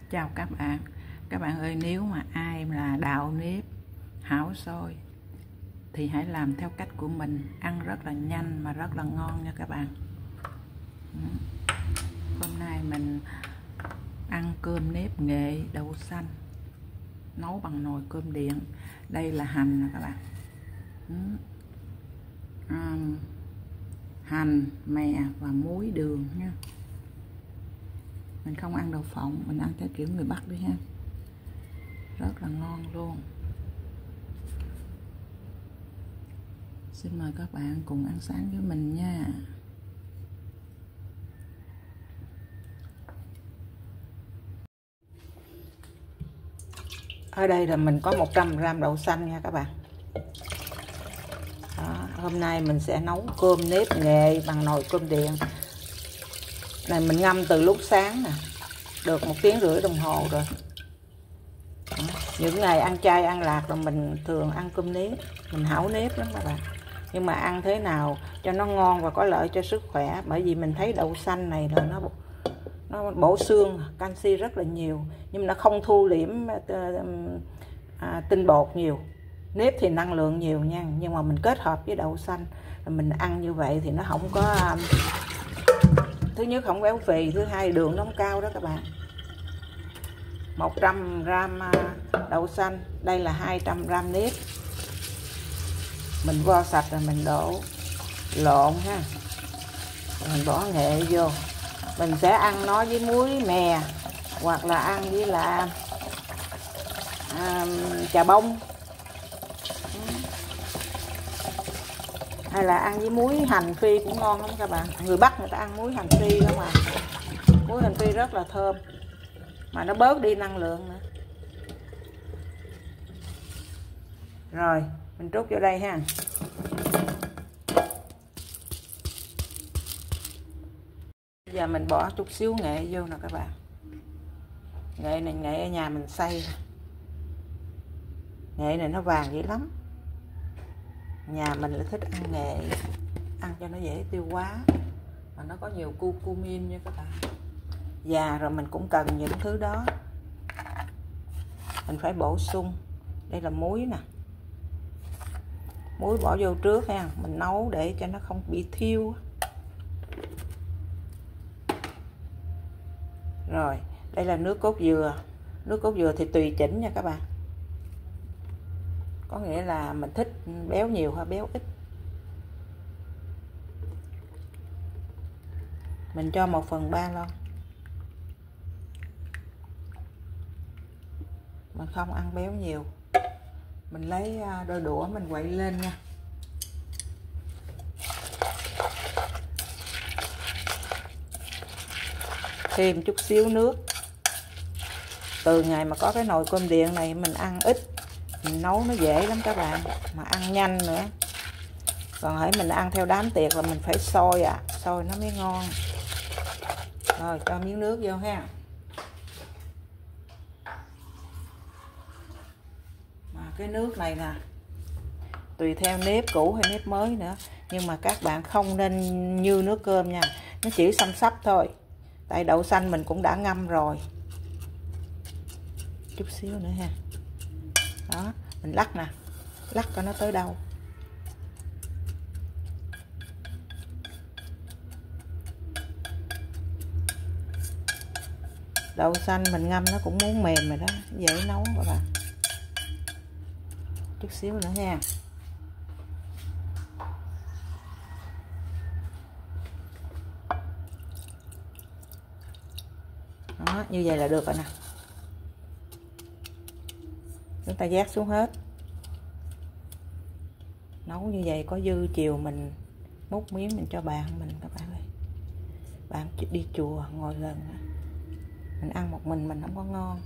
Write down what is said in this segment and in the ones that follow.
Chào các bạn ơi, nếu mà ai là đạo nếp hảo xôi thì hãy làm theo cách của mình, ăn rất là nhanh mà rất là ngon nha các bạn. Hôm nay mình ăn cơm nếp nghệ đậu xanh nấu bằng nồi cơm điện. Đây là hành nè các bạn, hành, mè và muối, đường nha. Mình không ăn đậu phộng, mình ăn theo kiểu người Bắc đi ha, rất là ngon luôn. Xin mời các bạn cùng ăn sáng với mình nha. Ở đây là mình có 100g đậu xanh nha các bạn. Đó, hôm nay mình sẽ nấu cơm nếp nghệ bằng nồi cơm điện. Này mình ngâm từ lúc sáng nè, được 1,5 tiếng đồng hồ rồi. Đó, những ngày ăn chay ăn lạc là mình thường ăn cơm nếp, mình hảo nếp lắm các bạn. Nhưng mà ăn thế nào cho nó ngon và có lợi cho sức khỏe, bởi vì mình thấy đậu xanh này là nó bổ xương, canxi rất là nhiều, nhưng mà nó không thu liễm tinh bột nhiều. Nếp thì năng lượng nhiều nha, nhưng mà mình kết hợp với đậu xanh mình ăn như vậy thì nó không có, thứ nhất không béo phì, thứ hai đường nó không cao đó các bạn. 100g đậu xanh, đây là 200g nếp. Mình vo sạch rồi mình đổ lộn ha, rồi mình bỏ nghệ vô. Mình sẽ ăn nó với muối mè, hoặc là ăn với là chà bông, hay là ăn với muối hành phi cũng ngon lắm các bạn. Người Bắc người ta ăn muối hành phi lắm mà, muối hành phi rất là thơm mà nó bớt đi năng lượng nữa. Rồi mình trút vô đây ha. Bây giờ mình bỏ chút xíu nghệ vô nè các bạn. Nghệ này nghệ ở nhà mình xay, nghệ này nó vàng dữ lắm. Nhà mình là thích ăn nghệ, ăn cho nó dễ tiêu hóa mà nó có nhiều curcumin nha các bạn. Già rồi mình cũng cần những thứ đó, mình phải bổ sung. Đây là muối nè, muối bỏ vô trước ha, mình nấu để cho nó không bị thiêu. Rồi đây là nước cốt dừa. Nước cốt dừa thì tùy chỉnh nha các bạn, có nghĩa là mình thích béo nhiều hay béo ít. Mình cho 1/3 lon. Mình không ăn béo nhiều. Mình lấy đôi đũa mình quậy lên nha. Thêm chút xíu nước. Từ ngày mà có cái nồi cơm điện này mình ăn ít, mình nấu nó dễ lắm các bạn, mà ăn nhanh nữa. Còn hãy mình ăn theo đám tiệc là mình phải sôi sôi nó mới ngon. Rồi cho miếng nước vô ha. Mà cái nước này nè, tùy theo nếp cũ hay nếp mới nữa, nhưng mà các bạn không nên như nước cơm nha, nó chỉ xăm xắp thôi. Tại đậu xanh mình cũng đã ngâm rồi. Chút xíu nữa ha. Đó, mình lắc nè, lắc coi nó tới đâu. Đậu xanh mình ngâm nó cũng muốn mềm rồi đó, dễ nấu các bạn. Chút xíu nữa ha. Đó, như vậy là được rồi nè. Chúng ta vác xuống hết. Nấu như vậy có dư chiều mình múc miếng mình cho bạn mình các bạn ơi. Bạn đi chùa ngồi gần, mình ăn một mình không có ngon.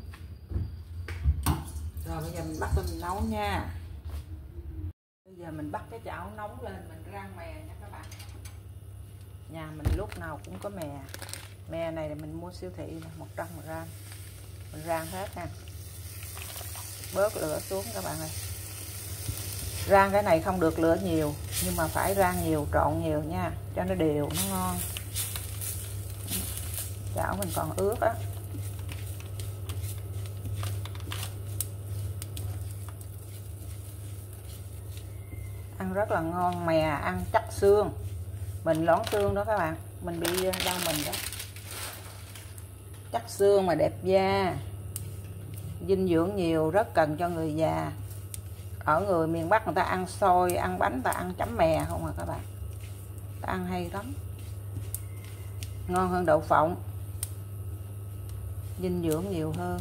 Rồi bây giờ mình bắt lên mình nấu nha. Bây giờ mình bắt cái chảo nóng lên, mình rang mè nha các bạn. Nhà mình lúc nào cũng có mè. Mè này là mình mua siêu thị 100g. Mình rang hết ha. Bớt lửa xuống các bạn ơi. Rang cái này không được lửa nhiều, nhưng mà phải rang nhiều, trộn nhiều nha, cho nó đều, nó ngon. Chảo mình còn ướt á. ăn rất là ngon. Mè ăn chắc xương, mình loãng xương đó các bạn, mình bị đau mình đó, chắc xương mà đẹp da, dinh dưỡng nhiều, rất cần cho người già. Ở người miền Bắc người ta ăn xôi, ăn bánh, ta ăn chấm mè không à các bạn, ta ăn hay lắm, ngon hơn đậu phộng, dinh dưỡng nhiều hơn.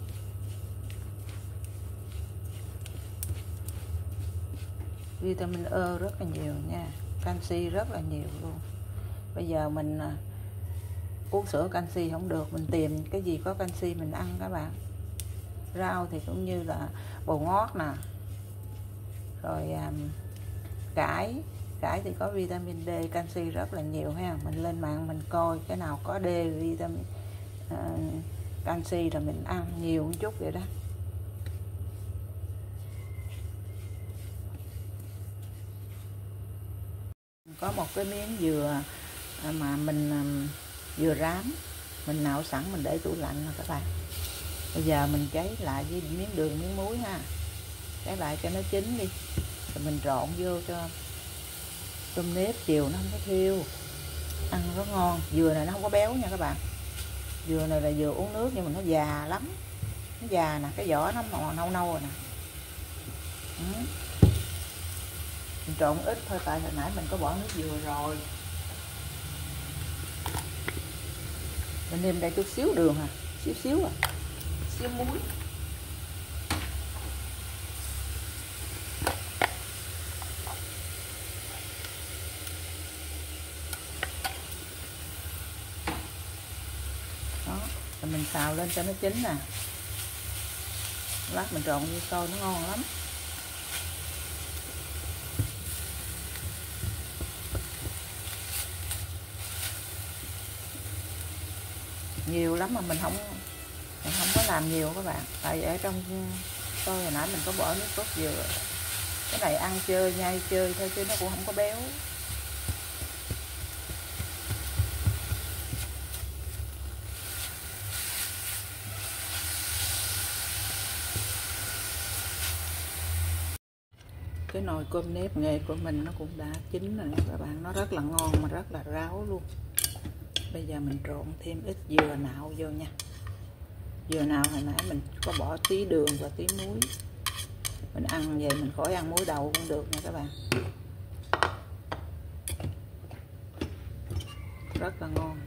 Vitamin E rất là nhiều nha, canxi rất là nhiều luôn. Bây giờ mình uống sữa canxi không được, mình tìm cái gì có canxi mình ăn các bạn. Rau thì cũng như là bồ ngót nè, rồi cải thì có vitamin D, canxi rất là nhiều ha. Mình lên mạng mình coi cái nào có D, vitamin canxi là mình ăn nhiều một chút vậy đó. Có một cái miếng dừa mà mình dừa rám, mình nạo sẵn mình để tủ lạnh rồi các bạn. Bây giờ mình cháy lại với miếng đường, miếng muối ha, cháy lại cho nó chín đi, rồi mình trộn vô cho tôm nếp, chiều nó không có thiêu, ăn rất ngon. Dừa này nó không có béo nha các bạn, dừa này là dừa uống nước nhưng mà nó già lắm, nó già nè, cái vỏ nó màu nâu nâu rồi nè. Mình trộn ít thôi, tại hồi nãy mình có bỏ nước dừa rồi. Mình nêm đây chút xíu đường à, xíu xíu muối. Đó, rồi mình xào lên cho nó chín nè. Lát mình trộn vô sôi nó ngon lắm. Nhiều lắm mà mình không có làm nhiều các bạn, tại ở trong tôi hồi nãy mình có bỏ nước cốt dừa. Cái này ăn chơi, nhai chơi thôi chứ nó cũng không có béo. Cái nồi cơm nếp nghệ của mình nó cũng đã chín rồi nè các bạn, nó rất là ngon mà rất là ráo luôn. Bây giờ mình trộn thêm ít dừa nạo vô nha. Dừa nạo hồi nãy mình có bỏ tí đường và tí muối. Mình ăn vậy mình khỏi ăn muối đầu cũng được nha các bạn. Rất là ngon.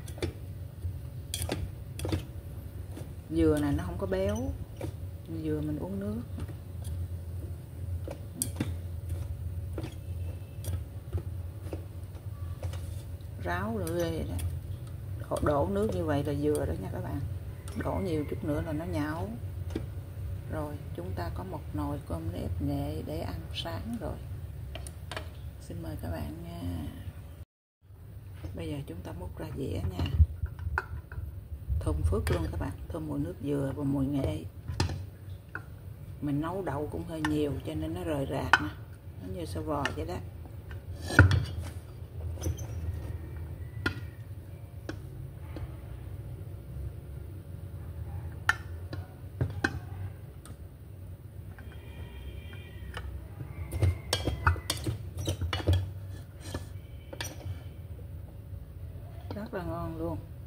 Dừa này nó không có béo, dừa mình uống nước. Ráo rồi đổ nước như vậy là vừa đó nha các bạn, đổ nhiều chút nữa là nó nhão. Rồi chúng ta có một nồi cơm nếp nghệ để ăn sáng rồi. Xin mời các bạn nha. Bây giờ chúng ta múc ra dĩa nha. Thơm phức luôn các bạn, thơm mùi nước dừa và mùi nghệ. Mình nấu đậu cũng hơi nhiều cho nên nó rời rạc nè, nó như sơ vò vậy đó. Rất là ngon luôn.